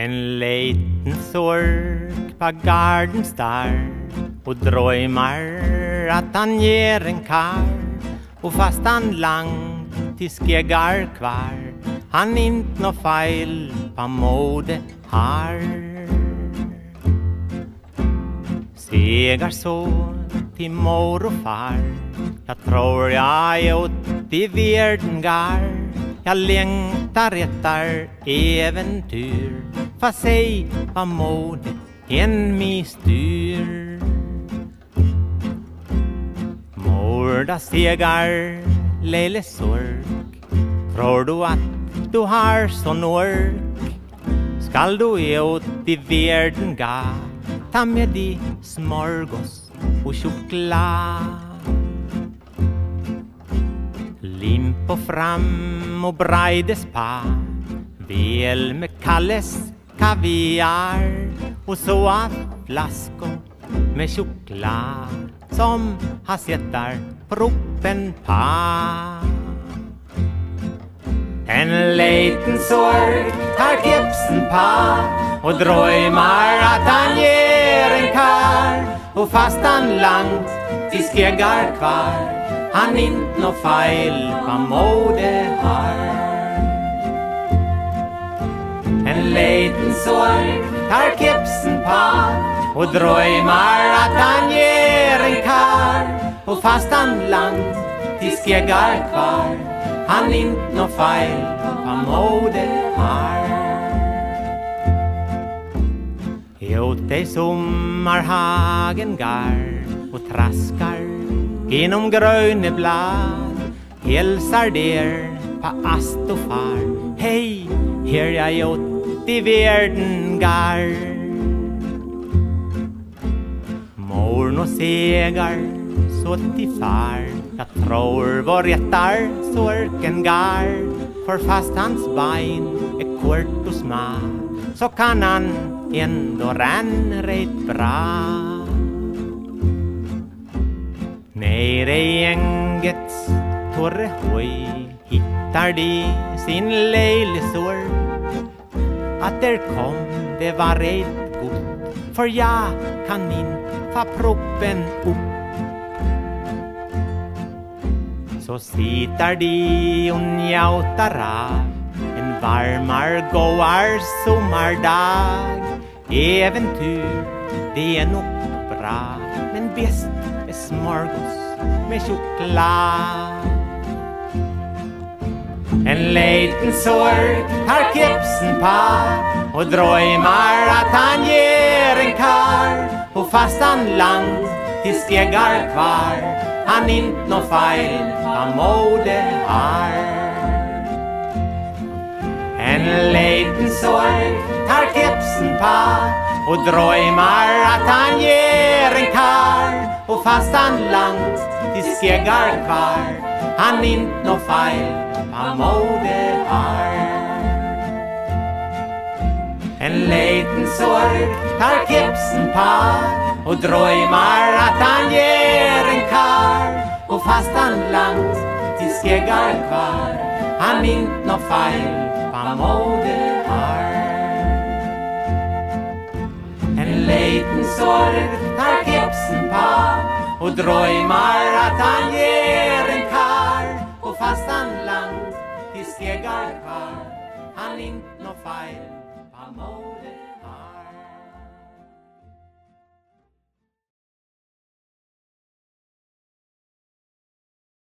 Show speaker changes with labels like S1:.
S1: En liten sork på garden star och drömmar att han ger en kar. Och fast han langt till skegar kvar, han inte nå fel på mode har. Segar så till mor och far, jag tror jag är ute i världen gar. Jag längtar efter äventyr, fast säg vad mode en mig styr. Morda segar, lille sork, tror du att du har sån ork? Skall du ut i världen ga, ta med dig smörgås och choklad. Limpo fram och braides pa, väl med Kalles kaviar. Och så av flaskor med choklad som har sättar proppen pa. En liten sork tar kepsen pa och drömmar att han ger en kar. Och fast han langt till skegar kvar, han inte nå fel på mode har. En liten sork tar kepsen pa och drömmar att han ger en kar. Och fast han langt till skegar kvar, han inte nå fel på mode har. Ute i sommarhagen gar och traskar genom gröna blad, hälsar der på ast och far. Hej, här jag ut i världen gar. Morn och segar så till far, jag tror var rättar sorken gar. För fast hans bein är kort och smal, så kan han ändå ränna rätt bra. Nere i ängets torre höj hittar de sin lille sork. Att där kom det var rätt gott, för jag kan inte få proppen upp. Så sitter de och njautar av en varmar goar sommardag. Äventyr, det är nog bra, men bäst är smörgås med choklad. En liten sork tar kepsen pa och drömmar att han ger en kar. Och fast han langt till skegar kvar, han inte nå fel på mode har. En liten sork tar kepsen pa och drömmar att han ger en kar. Och fast han langt till skegar kvar, han inte nå fel på mode har. En liten sork tar kepsen pa och drömmar att han ger en kar. Och fast han langt till skegar kvar, han inte nå fel på mode har. En liten sork tar kepsen pa och drömmar att han ger en kar. Och fast han langt till skegar kvar, han inte nå fel